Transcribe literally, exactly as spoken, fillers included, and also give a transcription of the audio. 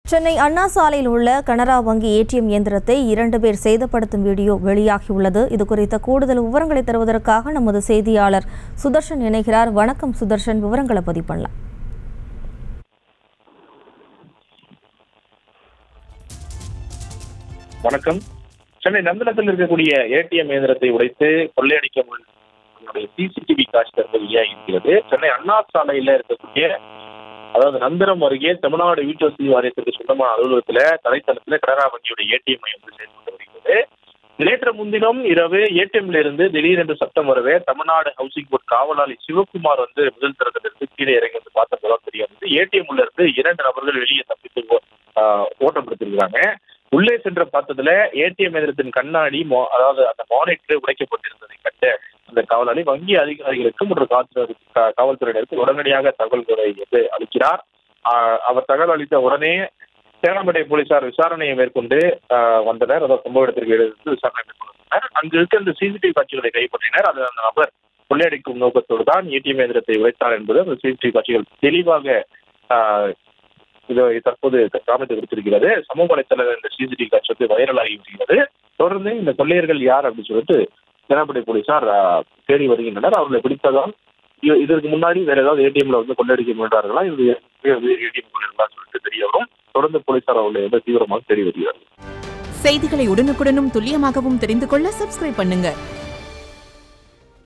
சென்னை அண்ணா சாலையில் உள்ள கனரா வங்கி ஏடிஎம் இயந்திரத்தை இரண்டு பேர் சேதப்படுத்தும் வீடியோ வெளியாகியுள்ளது. இது குறித்த கூடுதல் விவரங்களை தருவதற்காக நமது செய்தியாளர் சுதர்ஷன் இணைகிறார். வணக்கம் சுதர்ஷன், விவரங்களை பதிவு பண்ணலாம். வணக்கம். சென்னை நந்தனத்தில் இருக்கக்கூடிய ஏடிஎம் இயந்திரத்தை உடைத்து கொள்ளையடிக்க முயன்ற சிசிடிவி காட்சி வெளியாகியிருக்கிறது. சென்னை அண்ணா சாலையில இருக்கக்கூடிய அதாவது நந்தனம் அருகே தமிழ்நாடு வீட்டு வசதி வாரியத்திற்கு சொந்தமான அலுவலகத்துல தரைத்தளத்துல கனரா வங்கியோட ஏடிஎம் மையம் வந்து செயல்பட்டு வருகிறது. நேற்று முன்தினம் இரவு ஏடிஎம்ல இருந்து திடீரென்று சத்தம் வரவே தமிழ்நாடு ஹவுசிங் போர்டு காவலாளி சிவகுமார் வந்து முதல் தரத்திலிருந்து கீழே இறங்கி வந்து பார்த்தப்பதான் தெரிய வந்து ஏடிஎம் உள்ள இருந்து இரண்டு நபர்கள் வெளியே தப்பித்து ஓட்டப்படுத்திருக்கிறாங்க. உள்ளே சென்ற பார்த்ததுல ஏடிஎம் எந்திரத்தின் கண்ணாடி அதாவது அந்த மானிட்டர் உடைக்கப்பட்டிருந்ததை கண்ட அந்த காவலாளி வங்கி அதிகாரிகளுக்கு மற்றும் காவல்துறையினருக்கு உடனடியாக தகவல்களை வந்து அளிக்கிறார். அவர் தகவல் அளித்த உடனே சேலம்பேட்டை போலீசார் விசாரணையை மேற்கொண்டு வந்தனர். அதாவது சம்பவ இடத்திற்கு எடுத்து விசாரணை மேற்கொண்டனர். அங்கு இருக்க இந்த சிசிடிவி காட்சிகளை கைப்பற்றினர். அது அந்த நபர் கொள்ளையடிக்கும் நோக்கத்தோடு தான் ஏடிஎம் எந்திரத்தை உடைத்தார் என்பது அந்த சிசிடிவி காட்சிகள் தெளிவாக இதை தற்போது காமித்து கொடுத்திருக்கிறது. சமூக வலைத்தள இந்த சிசிடிவி காட்சி வந்து வைரலாகி வருகிறது. தொடர்ந்து இந்த கொள்ளையர்கள் யார் அப்படின்னு சொல்லிட்டு சேலம்பேட்டை போலீசார் தேடி வருகின்றனர். அவர்களை பிடித்ததால் இதற்கு முன்னாடி வேற ஏதாவது ஏடிஎம்ல வந்து கொள்ளையடிக்க முயன்றார்களா, இது ஏடிஎம் கொள்ளையர்களா சொல்லிட்டு தெரிய வரும். தொடர்ந்து போலீசார் அவர்களை வந்து தீவிரமாக தேடி வருகிறார்கள். செய்திகளை உடனுக்குடனும் துல்லியமாகவும் தெரிந்து கொள்ள சப்ஸ்கிரைப் பண்ணுங்க.